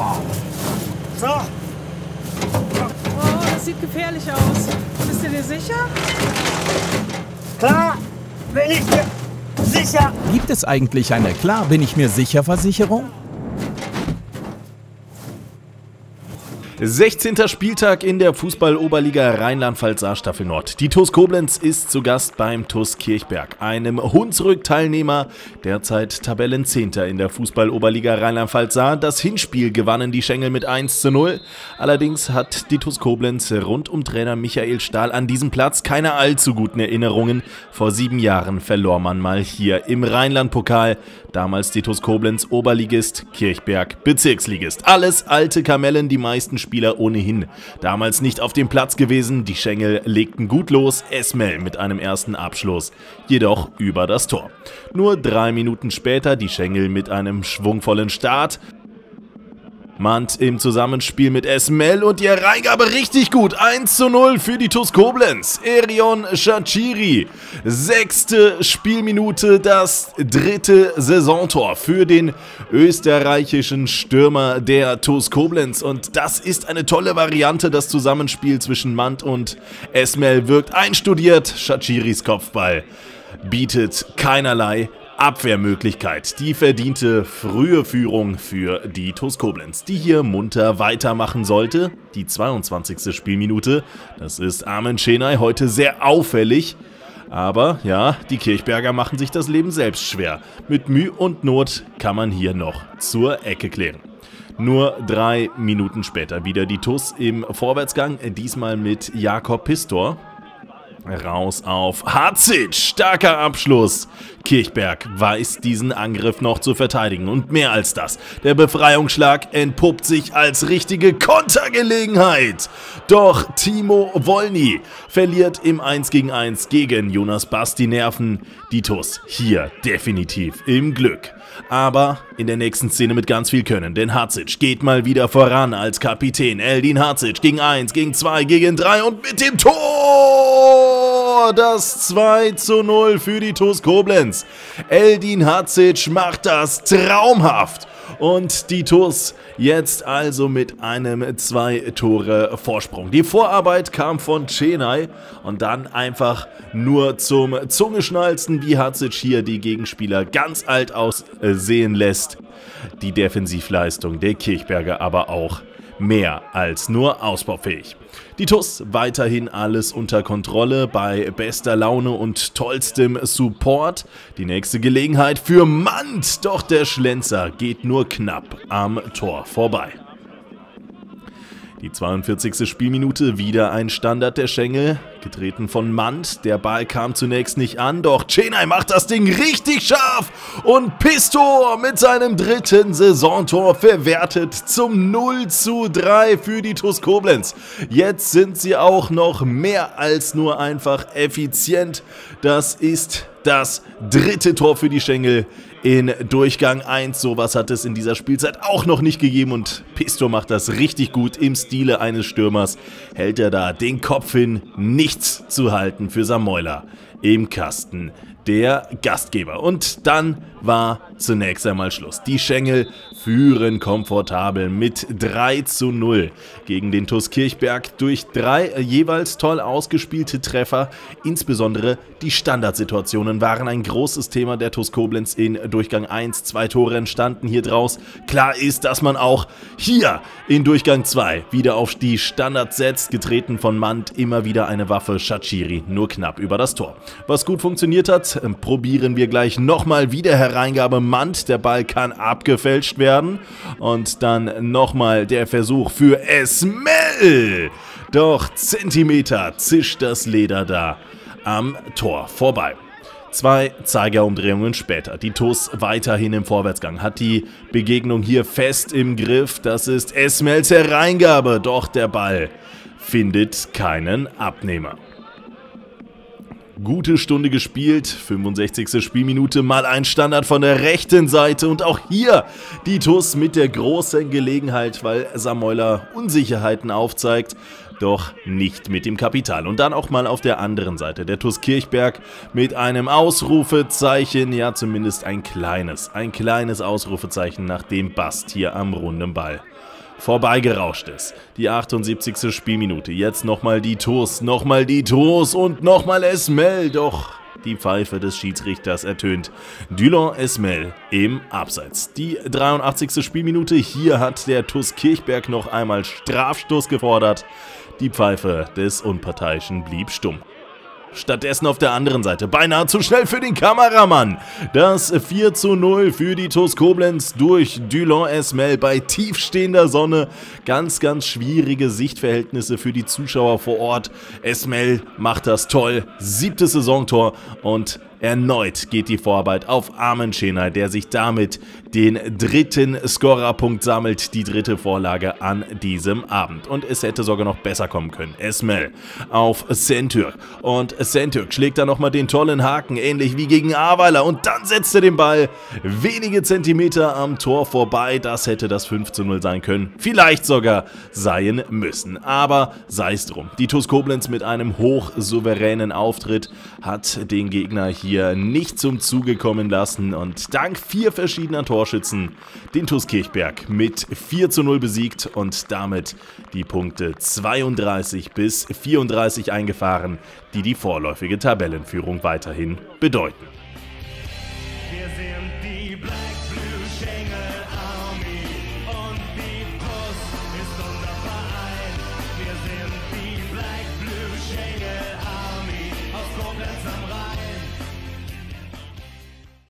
So. Oh, das sieht gefährlich aus. Bist du dir sicher? Klar, bin ich mir sicher. Gibt es eigentlich eine Klar, bin ich mir sicher Versicherung? 16. Spieltag in der Fußball-Oberliga Rheinland-Pfalz Staffel Nord. Die TuS Koblenz ist zu Gast beim TuS Kirchberg, einem Hunsrück-Teilnehmer, derzeit Tabellenzehnter in der Fußball-Oberliga Rheinland-Pfalz. Das Hinspiel gewannen die Schengel mit 1:0. Allerdings hat die TuS Koblenz rund um Trainer Michael Stahl an diesem Platz keine allzu guten Erinnerungen. Vor 7 Jahren verlor man mal hier im Rheinland-Pokal. Damals die TuS Koblenz Oberligist, Kirchberg Bezirksligist. Alles alte Kamellen, die meisten Spieler ohnehin damals nicht auf dem Platz gewesen. Die Schengel legten gut los, Esmel mit einem ersten Abschluss, jedoch über das Tor. Nur 3 Minuten später die Schengel mit einem schwungvollen Start. Mand im Zusammenspiel mit Esmel und die Hereingabe richtig gut. 1:0 für die TuS Koblenz. Erion Shachiri. 6. Spielminute, das 3. Saisontor für den österreichischen Stürmer der TuS Koblenz. Und das ist eine tolle Variante. Das Zusammenspiel zwischen Mand und Esmel wirkt einstudiert. Shachiris Kopfball bietet keinerlei Abwehrmöglichkeit. Die verdiente frühe Führung für die TuS Koblenz, die hier munter weitermachen sollte. Die 22. Spielminute, das ist Armen Şenay, heute sehr auffällig. Aber ja, die Kirchberger machen sich das Leben selbst schwer. Mit Mühe und Not kann man hier noch zur Ecke klären. Nur 3 Minuten später wieder die TuS im Vorwärtsgang, diesmal mit Jakob Pistor. Raus auf Hadzic, starker Abschluss. Kirchberg weiß diesen Angriff noch zu verteidigen und mehr als das. Der Befreiungsschlag entpuppt sich als richtige Kontergelegenheit. Doch Timo Wolny verliert im 1:1 gegen Jonas Bass die Nerven. Die TuS hier definitiv im Glück. Aber in der nächsten Szene mit ganz viel Können, denn Hadzic geht mal wieder voran als Kapitän. Eldin Hadzic gegen 1, gegen 2, gegen 3 und mit dem Tor! Das 2:0 für die TuS Koblenz. Eldin Hadzic macht das traumhaft. Und die TuS jetzt also mit einem 2-Tore-Vorsprung. Die Vorarbeit kam von Şenay und dann einfach nur zum Zungeschnalzen, wie Hadzic hier die Gegenspieler ganz alt aussehen lässt. Die Defensivleistung der Kirchberger aber auch mehr als nur ausbaufähig. Die TuS weiterhin alles unter Kontrolle bei bester Laune und tollstem Support. Die nächste Gelegenheit für Mand, doch der Schlenzer geht nur knapp am Tor vorbei. Die 42. Spielminute, wieder ein Standard der Schengel, getreten von Mand. Der Ball kam zunächst nicht an, doch Şenay macht das Ding richtig scharf und Pistor mit seinem 3. Saisontor verwertet zum 0:3 für die TuS Koblenz. Jetzt sind sie auch noch mehr als nur einfach effizient. Das ist das 3. Tor für die Schengel in Durchgang 1. Sowas hat es in dieser Spielzeit auch noch nicht gegeben und Pistor macht das richtig gut im Stile eines Stürmers. Hält er da den Kopf hin, nichts zu halten für Samoila im Kasten der Gastgeber. Und dann war zunächst einmal Schluss. Die Schengel führen komfortabel mit 3:0 gegen den TuS Kirchberg durch 3 jeweils toll ausgespielte Treffer. Insbesondere die Standardsituationen waren ein großes Thema der TuS Koblenz in Durchgang 1. 2 Tore entstanden hier draus. Klar ist, dass man auch hier in Durchgang 2 wieder auf die Standards setzt. Getreten von Mand, immer wieder eine Waffe. Shachiri nur knapp über das Tor. Was gut funktioniert hat, probieren wir gleich nochmal wieder Hereingabe Mand. Der Ball kann abgefälscht werden. Und dann nochmal der Versuch für Esmel. Doch Zentimeter zischt das Leder da am Tor vorbei. 2 Zeigerumdrehungen später. Die TuS weiterhin im Vorwärtsgang. Hat die Begegnung hier fest im Griff. Das ist Esmels Hereingabe. Doch der Ball findet keinen Abnehmer. Gute Stunde gespielt, 65. Spielminute, mal ein Standard von der rechten Seite und auch hier die TuS mit der großen Gelegenheit, weil Samoila Unsicherheiten aufzeigt, doch nicht mit dem Kapital. Und dann auch mal auf der anderen Seite der TuS Kirchberg mit einem Ausrufezeichen, ja zumindest ein kleines Ausrufezeichen nach dem Bast hier am runden Ball vorbeigerauscht ist. Die 78. Spielminute, jetzt nochmal die TuS und nochmal Esmel, doch die Pfeife des Schiedsrichters ertönt. Dulon Esmel im Abseits. Die 83. Spielminute, hier hat der TuS Kirchberg noch einmal Strafstoß gefordert. Die Pfeife des Unparteiischen blieb stumm. Stattdessen auf der anderen Seite, beinahe zu schnell für den Kameramann. Das 4:0 für die TuS Koblenz durch Dulon Esmel bei tiefstehender Sonne. Ganz, ganz schwierige Sichtverhältnisse für die Zuschauer vor Ort. Esmel macht das toll. 7. Saisontor und erneut geht die Vorarbeit auf Armen Schenay, der sich damit den 3. Scorerpunkt sammelt, die 3. Vorlage an diesem Abend. Und es hätte sogar noch besser kommen können. Esmel auf Şentürk und Şentürk schlägt da nochmal den tollen Haken, ähnlich wie gegen Aweiler, und dann setzt er den Ball wenige Zentimeter am Tor vorbei. Das hätte das 5:0 sein können, vielleicht sogar sein müssen, aber sei es drum. Die TuS Koblenz mit einem hochsouveränen Auftritt hat den Gegner hier nicht zum Zuge kommen lassen und dank 4 verschiedener Torschützen den TuS Kirchberg mit 4:0 besiegt und damit die Punkte 32 bis 34 eingefahren, die die vorläufige Tabellenführung weiterhin bedeuten.